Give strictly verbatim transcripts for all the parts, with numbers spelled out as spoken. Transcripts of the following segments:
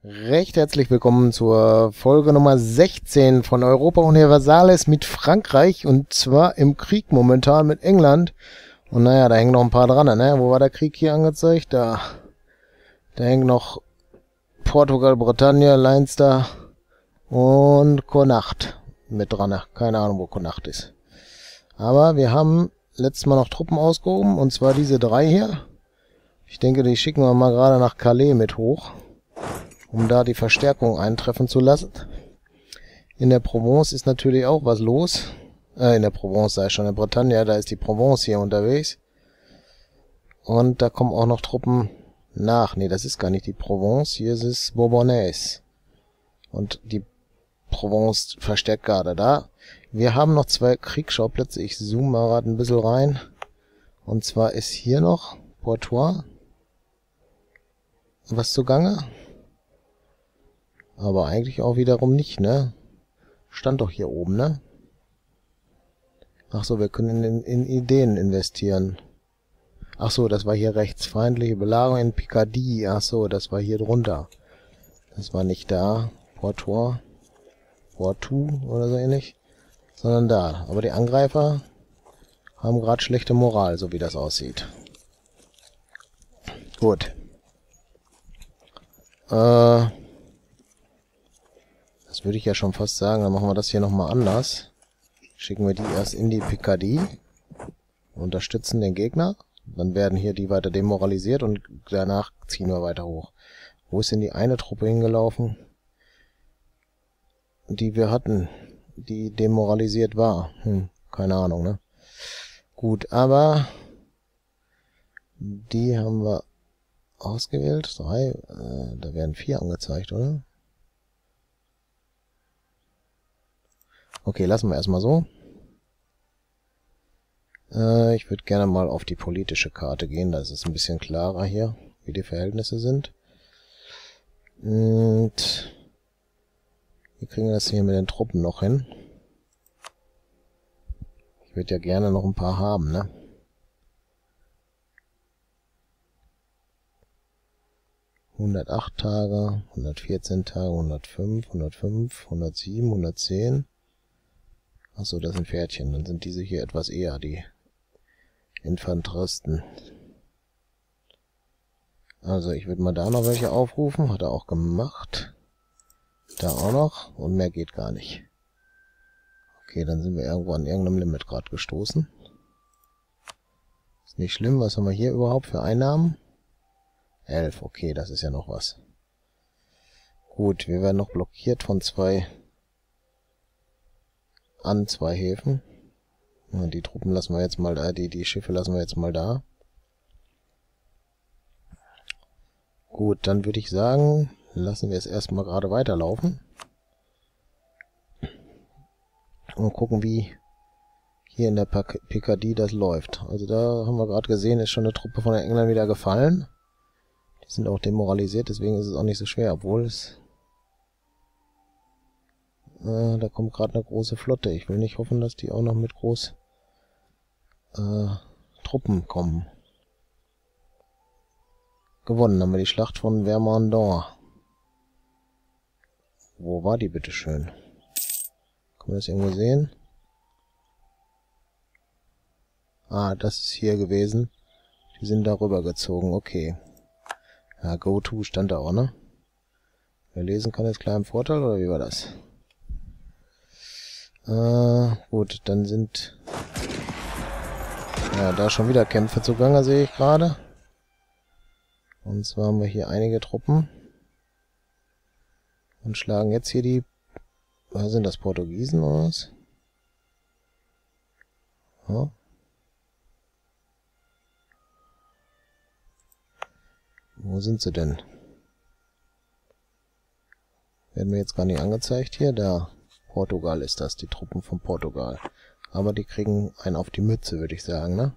Recht herzlich willkommen zur Folge Nummer sechzehn von Europa Universalis mit Frankreich und zwar im Krieg momentan mit England. Und naja, da hängen noch ein paar dran, ne? Wo war der Krieg hier angezeigt? Da, da hängen noch Portugal, Bretagne, Leinster und Connacht mit dran. Keine Ahnung, wo Connacht ist. Aber wir haben letztes Mal noch Truppen ausgehoben und zwar diese drei hier. Ich denke, die schicken wir mal gerade nach Calais mit hoch, um da die Verstärkung eintreffen zu lassen. In der Provence ist natürlich auch was los. Äh, in der Provence sei schon, in der Bretagne, da ist die Provence hier unterwegs. Und da kommen auch noch Truppen nach. Nee, das ist gar nicht die Provence, hier ist es Bourbonnais. Und die Provence verstärkt gerade da. Wir haben noch zwei Kriegsschauplätze, ich zoome mal gerade ein bisschen rein. Und zwar ist hier noch Poitou was zugange. Aber eigentlich auch wiederum nicht, ne? Stand doch hier oben, ne? Ach so, wir können in, in Ideen investieren. Ach so, das war hier rechts. Feindliche Belagerung in Picardie. Ach so, das war hier drunter. Das war nicht da. Poitou. Poitou oder so ähnlich. Sondern da. Aber die Angreifer haben gerade schlechte Moral, so wie das aussieht. Gut. Äh... Das würde ich ja schon fast sagen, dann machen wir das hier nochmal anders. Schicken wir die erst in die Picardie, unterstützen den Gegner, dann werden hier die weiter demoralisiert und danach ziehen wir weiter hoch. Wo ist denn die eine Truppe hingelaufen, die wir hatten, die demoralisiert war? Hm, keine Ahnung, ne? Gut, aber die haben wir ausgewählt. Drei, äh, da werden vier angezeigt, oder? Okay, lassen wir erstmal so. Äh, ich würde gerne mal auf die politische Karte gehen, da ist es ein bisschen klarer hier, wie die Verhältnisse sind. Und wie kriegen wir das hier mit den Truppen noch hin? Ich würde ja gerne noch ein paar haben, ne? hundertacht Tage, hundertvierzehn Tage, hundertfünf, hundertfünf, hundertsieben, hundertzehn. Achso, das sind Pferdchen. Dann sind diese hier etwas eher, die Infanteristen. Also ich würde mal da noch welche aufrufen. Hat er auch gemacht. Da auch noch. Und mehr geht gar nicht. Okay, dann sind wir irgendwo an irgendeinem Limit gerade gestoßen. Ist nicht schlimm. Was haben wir hier überhaupt für Einnahmen? elf. Okay, das ist ja noch was. Gut, wir werden noch blockiert von zwei... an zwei Häfen. Ja, die Truppen lassen wir jetzt mal da, die, die Schiffe lassen wir jetzt mal da. Gut, dann würde ich sagen, lassen wir es erstmal gerade weiterlaufen. Und gucken, wie hier in der Picardie das läuft. Also da haben wir gerade gesehen, ist schon eine Truppe von den Engländern wieder gefallen. Die sind auch demoralisiert, deswegen ist es auch nicht so schwer, obwohl es... Äh, da kommt gerade eine große Flotte. Ich will nicht hoffen, dass die auch noch mit groß äh, Truppen kommen. Gewonnen haben wir die Schlacht von Vermandor. Wo war die bitteschön? Kann man das irgendwo sehen? Ah, das ist hier gewesen. Die sind darüber gezogen, okay. Ja, Go To stand da auch, ne? Wer lesen kann, ist klar im Vorteil, oder wie war das? Äh, gut, dann sind ja da schon wieder Kämpfe zugange, sehe ich gerade. Und zwar haben wir hier einige Truppen und schlagen jetzt hier die, was sind das, Portugiesen oder was? Ja. Wo sind sie denn? Werden wir jetzt gar nicht angezeigt hier, da. Portugal ist das, die Truppen von Portugal. Aber die kriegen einen auf die Mütze, würde ich sagen, ne?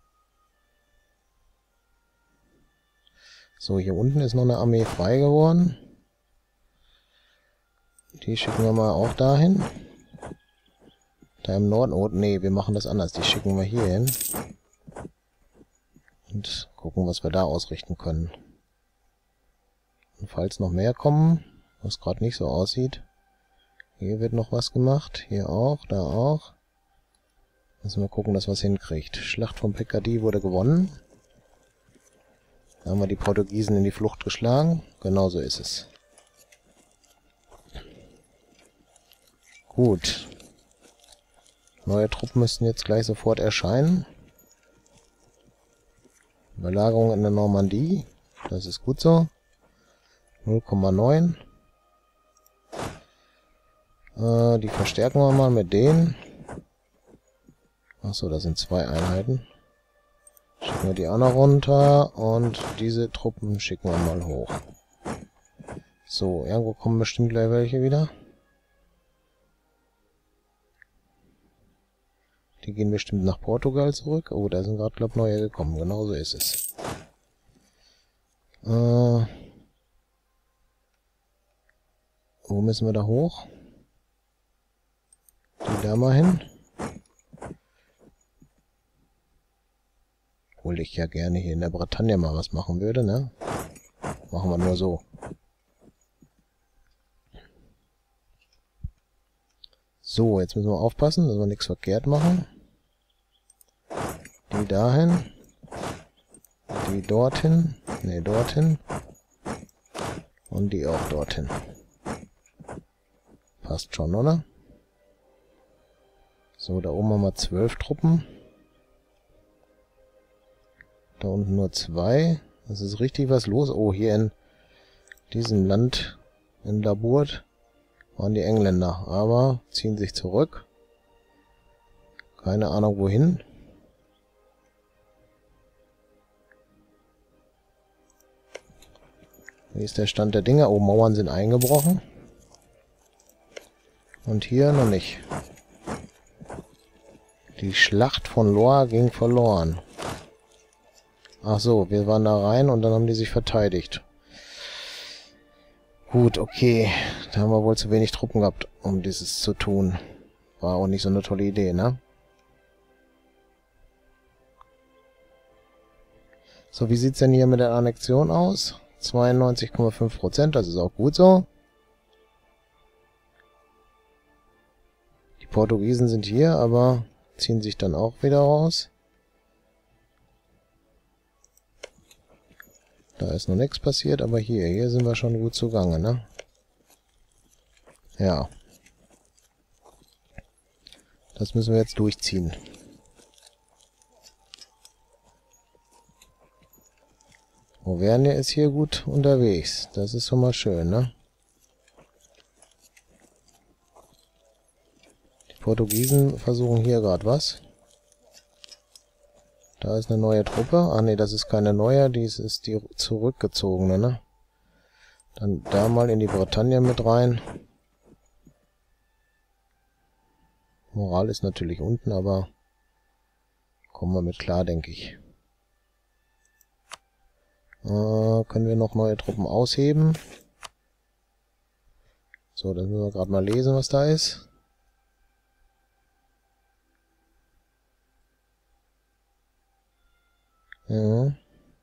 So, hier unten ist noch eine Armee frei geworden. Die schicken wir mal auch dahin. Da im Norden, oh nee, wir machen das anders. Die schicken wir hier hin. Und gucken, was wir da ausrichten können. Und falls noch mehr kommen, was gerade nicht so aussieht. Hier wird noch was gemacht. Hier auch, da auch. Müssen wir gucken, dass wir es hinkriegt. Schlacht von Picardy wurde gewonnen. Da haben wir die Portugiesen in die Flucht geschlagen. Genau so ist es. Gut. Neue Truppen müssten jetzt gleich sofort erscheinen. Belagerung in der Normandie. Das ist gut so. null Komma neun. Äh, die verstärken wir mal mit denen. Achso, das sind zwei Einheiten. Schicken wir die auch noch runter. Und diese Truppen schicken wir mal hoch. So, irgendwo kommen bestimmt gleich welche wieder. Die gehen bestimmt nach Portugal zurück. Oh, da sind gerade, glaube ich, neue gekommen. Genau so ist es. Äh, wo müssen wir da hoch? Die da mal hin. Obwohl ich ja gerne hier in der Bretagne mal was machen würde, ne? Machen wir nur so. So, jetzt müssen wir aufpassen, dass wir nichts verkehrt machen. Die dahin. Die dorthin. Ne, dorthin. Und die auch dorthin. Passt schon, oder? So, da oben haben wir zwölf Truppen. Da unten nur zwei. Das ist richtig was los. Oh, hier in diesem Land, in Laburt, waren die Engländer. Aber ziehen sich zurück. Keine Ahnung wohin. Wie ist der Stand der Dinge? Oh, Mauern sind eingebrochen. Und hier noch nicht. Die Schlacht von Loire ging verloren. Ach so, wir waren da rein und dann haben die sich verteidigt. Gut, okay. Da haben wir wohl zu wenig Truppen gehabt, um dieses zu tun. War auch nicht so eine tolle Idee, ne? So, wie sieht's denn hier mit der Annexion aus? zweiundneunzig Komma fünf Prozent, das ist auch gut so. Die Portugiesen sind hier, aber ziehen sich dann auch wieder raus. Da ist noch nichts passiert, aber hier, hier sind wir schon gut zugange, ne? Ja. Das müssen wir jetzt durchziehen. Auvergne ist hier gut unterwegs. Das ist schon mal schön, ne? Die Portugiesen versuchen hier gerade was. Da ist eine neue Truppe. Ah ne, das ist keine neue, dies ist die zurückgezogene, ne? Dann da mal in die Bretagne mit rein. Moral ist natürlich unten, aber kommen wir mit klar, denke ich. Äh, können wir noch neue Truppen ausheben? So, dann müssen wir gerade mal lesen, was da ist. Ja.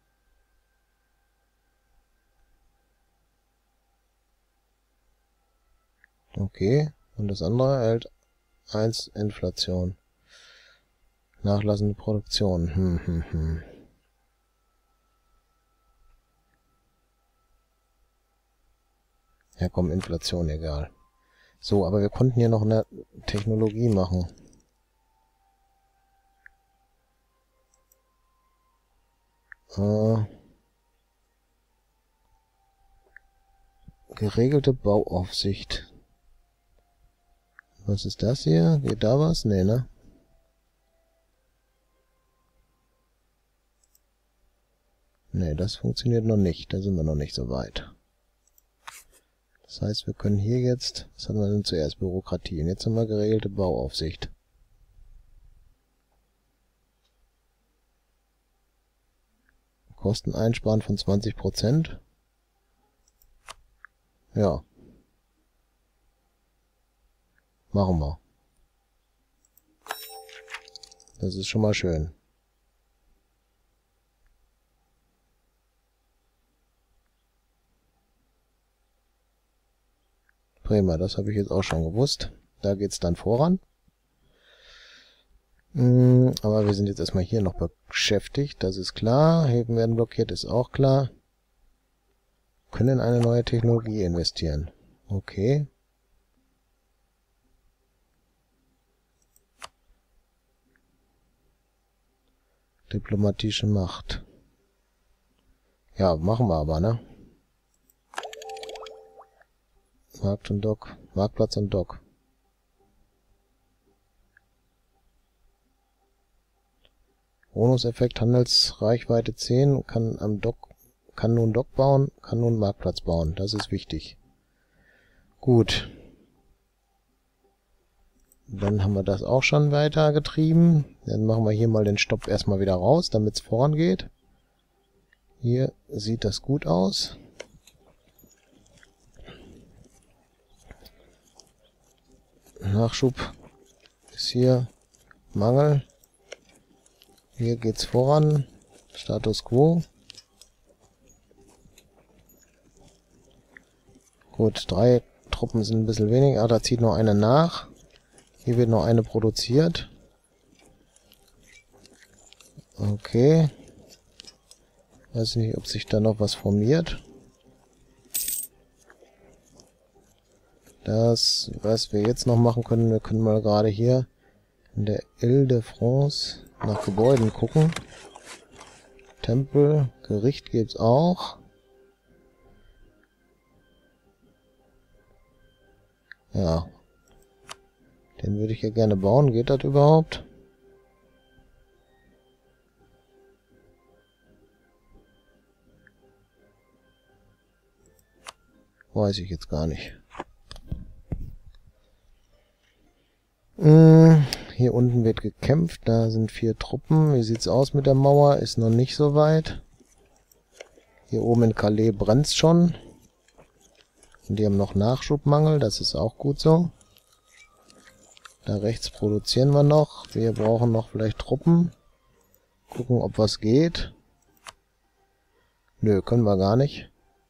Okay, und das andere erhält eins Inflation. Nachlassende Produktion. Hm, hm, hm. Ja komm, Inflation, egal. So, aber wir konnten hier noch eine Technologie machen. Äh, geregelte Bauaufsicht. Was ist das hier? Geht da was? Nee, ne? Nee, das funktioniert noch nicht. Da sind wir noch nicht so weit. Das heißt, wir können hier jetzt... Was hatten wir denn zuerst? Bürokratie. Und jetzt haben wir geregelte Bauaufsicht. Kosten einsparen von zwanzig Prozent. Ja. Machen wir. Das ist schon mal schön. Prima, das habe ich jetzt auch schon gewusst. Da geht's dann voran. Hm, aber wir sind jetzt erstmal hier noch beschäftigt, das ist klar. Häfen werden blockiert, ist auch klar. Können in eine neue Technologie investieren. Okay. Diplomatische Macht. Ja, machen wir aber, ne? Markt und Dock. Marktplatz und Dock. Bonuseffekt Handelsreichweite zehn. Kann am Dock, kann nun Dock bauen, kann nun Marktplatz bauen. Das ist wichtig. Gut. Dann haben wir das auch schon weitergetrieben. Dann machen wir hier mal den Stopp erstmal wieder raus, damit es vorangeht. Hier sieht das gut aus. Nachschub ist hier Mangel. Hier geht's voran. Status quo. Gut, drei Truppen sind ein bisschen weniger. Ah, da zieht noch eine nach. Hier wird noch eine produziert. Okay. Weiß nicht, ob sich da noch was formiert. Das, was wir jetzt noch machen können, wir können mal gerade hier in der Ile-de-France nach Gebäuden gucken. Tempel, Gericht gibt's auch. Ja. Den würde ich ja gerne bauen. Geht das überhaupt? Weiß ich jetzt gar nicht. Hm, hier unten wird gekämpft. Da sind vier Truppen. Wie sieht's aus mit der Mauer? Ist noch nicht so weit. Hier oben in Calais brennt's schon. Und die haben noch Nachschubmangel. Das ist auch gut so. Da rechts produzieren wir noch. Wir brauchen noch vielleicht Truppen. Gucken, ob was geht. Nö, können wir gar nicht.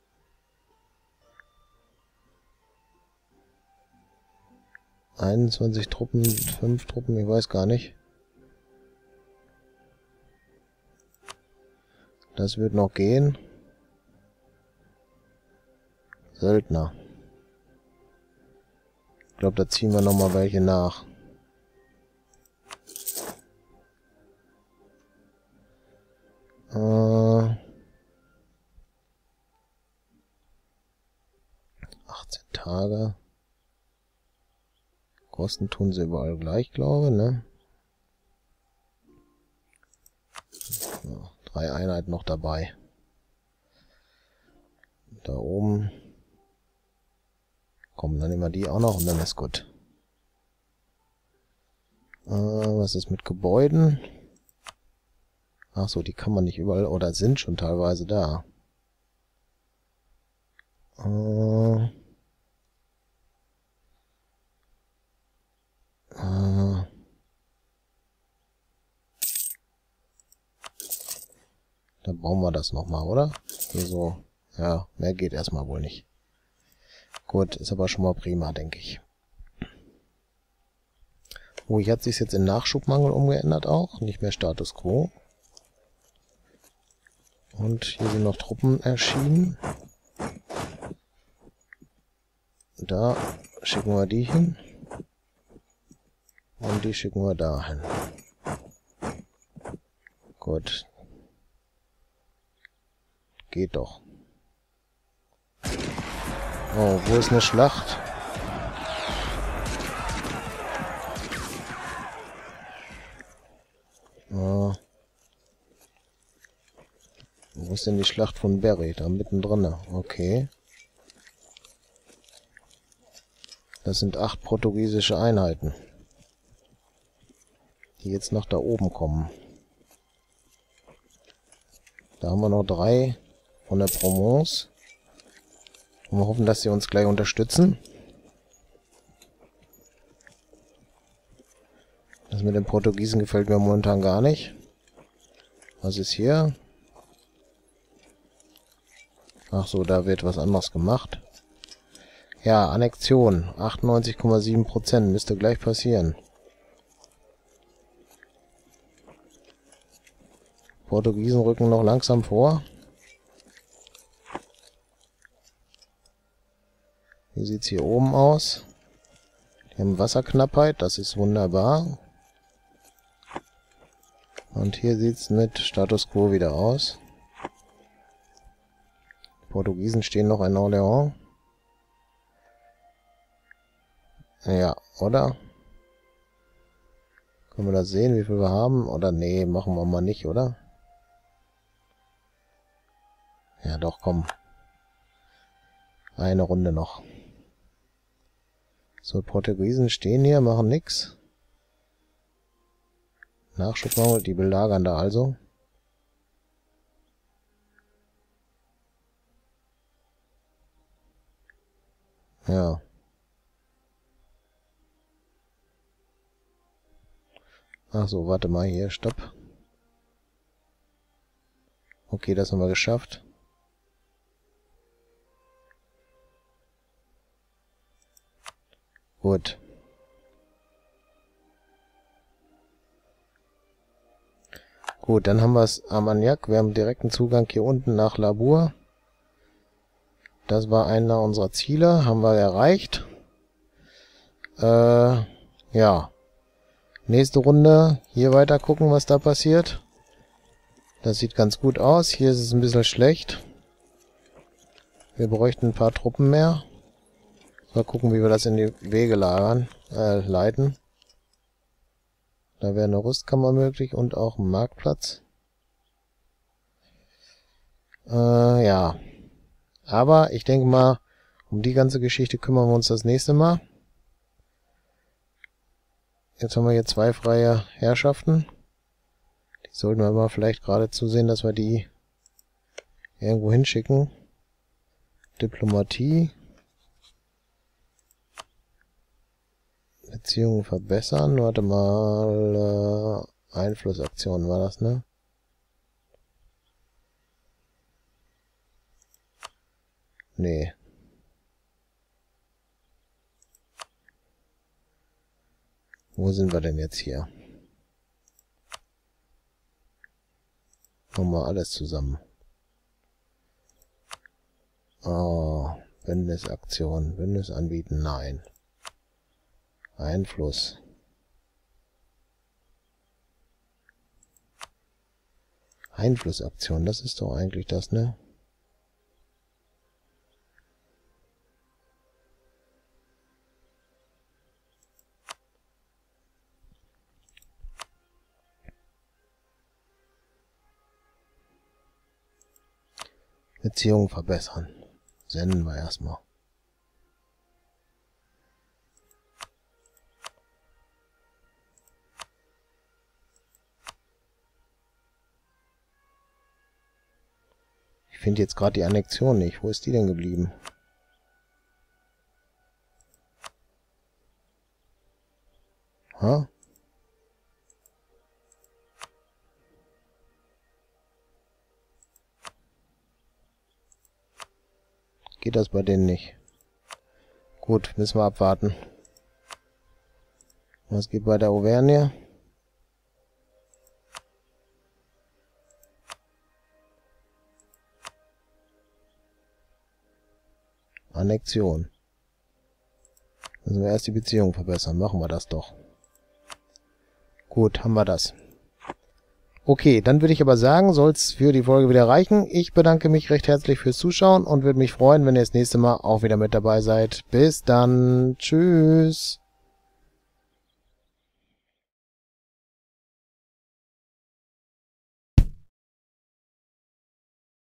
einundzwanzig Truppen, fünf Truppen, ich weiß gar nicht. Das wird noch gehen. Söldner. Ich glaube, da ziehen wir noch mal welche nach. Äh, achtzehn Tage. Kosten tun sie überall gleich, glaube ich, ne? So, drei Einheiten noch dabei. Da oben. Komm, dann nehmen wir die auch noch und dann ist gut. Äh, was ist mit Gebäuden? Ach so, die kann man nicht überall, oder sind schon teilweise da. Äh, äh, dann bauen wir das nochmal, oder? Hier so, ja, mehr geht erstmal wohl nicht. Gut, ist aber schon mal prima, denke ich. Oh, hier hat sich jetzt in Nachschubmangel umgeändert auch, nicht mehr Status Quo. Und hier sind noch Truppen erschienen. Da schicken wir die hin. Und die schicken wir da hin. Gut. Geht doch. Oh, wo ist eine Schlacht? Oh. Wo ist denn die Schlacht von Berry? Da mittendrin. Okay. Das sind acht portugiesische Einheiten, die jetzt noch da oben kommen. Da haben wir noch drei von der Provence. Und wir hoffen, dass sie uns gleich unterstützen. Das mit den Portugiesen gefällt mir momentan gar nicht. Was ist hier? Ach so, da wird was anderes gemacht. Ja, Annexion. achtundneunzig Komma sieben Prozent. Müsste gleich passieren. Portugiesen rücken noch langsam vor. Wie sieht es hier oben aus? Die haben Wasserknappheit, das ist wunderbar. Und hier sieht es mit Status Quo wieder aus. Die Portugiesen stehen noch in Orléans. Ja, oder? Können wir das sehen, wie viel wir haben? Oder nee, machen wir mal nicht, oder? Ja, doch, komm. Eine Runde noch. So, Portugiesen stehen hier, machen nix. Nachschub machen wir, die belagern da also. Ja. Ach so, warte mal hier, stopp. Okay, das haben wir geschafft. Gut. Gut, dann haben wir es Armagnac. Wir haben direkten Zugang hier unten nach Labour. Das war einer unserer Ziele. Haben wir erreicht. Äh, ja. Nächste Runde. Hier weiter gucken, was da passiert. Das sieht ganz gut aus. Hier ist es ein bisschen schlecht. Wir bräuchten ein paar Truppen mehr. Mal gucken, wie wir das in die Wege lagern, äh, leiten. Da wäre eine Rüstkammer möglich und auch ein Marktplatz. Äh, ja. Aber ich denke mal, um die ganze Geschichte kümmern wir uns das nächste Mal. Jetzt haben wir hier zwei freie Herrschaften. Die sollten wir mal vielleicht gerade zusehen, dass wir die irgendwo hinschicken. Diplomatie. Beziehungen verbessern. Warte mal. Äh, Einflussaktion war das, ne? Nee. Wo sind wir denn jetzt hier? Machen wir alles zusammen. Oh, Bündnisaktion. Bündnis anbieten, nein. Einfluss. Einflussaktion, das ist doch eigentlich das, ne? Beziehungen verbessern. Senden wir erstmal. Ich finde jetzt gerade die Annexion nicht. Wo ist die denn geblieben? Ha? Geht das bei denen nicht? Gut, müssen wir abwarten. Was geht bei der Auvergne? Annexion. Müssen wir erst die Beziehung verbessern. Machen wir das doch. Gut, haben wir das. Okay, dann würde ich aber sagen, soll es für die Folge wieder reichen. Ich bedanke mich recht herzlich fürs Zuschauen und würde mich freuen, wenn ihr das nächste Mal auch wieder mit dabei seid. Bis dann. Tschüss.